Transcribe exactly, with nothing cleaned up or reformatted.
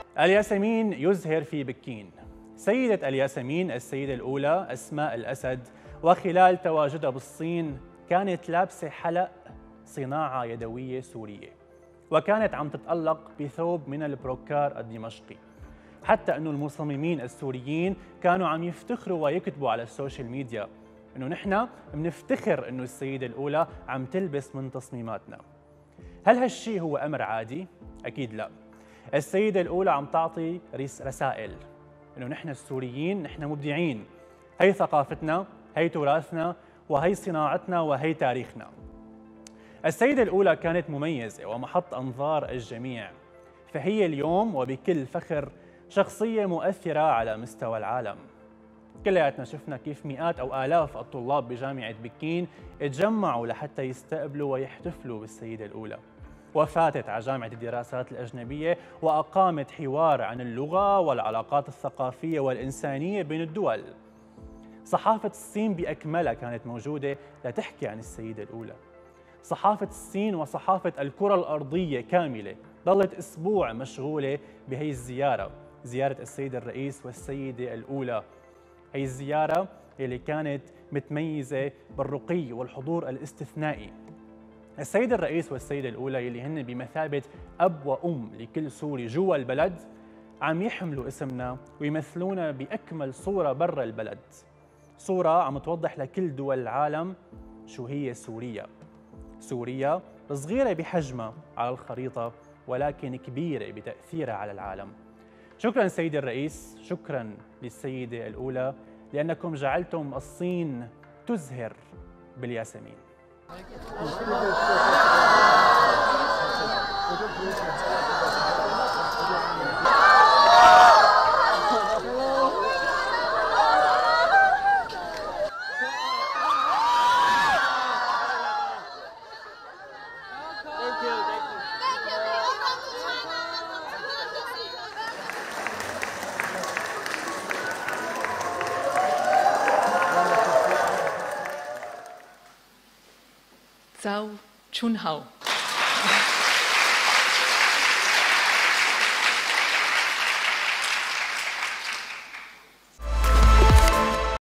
الياسمين يزهر في بكين. سيدة الياسمين السيدة الأولى أسماء الأسد، وخلال تواجدها بالصين كانت لابسة حلق صناعة يدوية سورية، وكانت عم تتألق بثوب من البروكار الدمشقي، حتى أنه المصممين السوريين كانوا عم يفتخروا ويكتبوا على السوشيال ميديا أنه نحن بنفتخر أنه السيدة الأولى عم تلبس من تصميماتنا. هل هالشي هو أمر عادي؟ أكيد لا. السيدة الأولى عم تعطي رسائل إنه نحن السوريين نحن مبدعين، هي ثقافتنا، هي تراثنا، وهي صناعتنا، وهي تاريخنا. السيدة الأولى كانت مميزة ومحط أنظار الجميع، فهي اليوم وبكل فخر شخصية مؤثرة على مستوى العالم. كلياتنا شفنا كيف مئات أو آلاف الطلاب بجامعة بكين اتجمعوا لحتى يستقبلوا ويحتفلوا بالسيدة الأولى، وفاتت على جامعة الدراسات الأجنبية وأقامت حوار عن اللغة والعلاقات الثقافية والإنسانية بين الدول. صحافة الصين بأكملها كانت موجودة لتحكي عن السيدة الأولى. صحافة الصين وصحافة الكرة الأرضية كاملة ظلت أسبوع مشغولة بهي الزيارة، زيارة السيد الرئيس والسيدة الأولى. هي الزيارة اللي كانت متميزة بالرقي والحضور الاستثنائي. السيد الرئيس والسيدة الأولى اللي هن بمثابة أب وأم لكل سوري جوا البلد عم يحملوا اسمنا ويمثلونا بأكمل صورة برا البلد، صورة عم توضح لكل دول العالم شو هي سوريا. سوريا صغيرة بحجمها على الخريطة ولكن كبيرة بتأثيرها على العالم. شكراً سيد الرئيس، شكراً للسيدة الأولى لأنكم جعلتم الصين تزهر بالياسمين. Zhao Chunhao.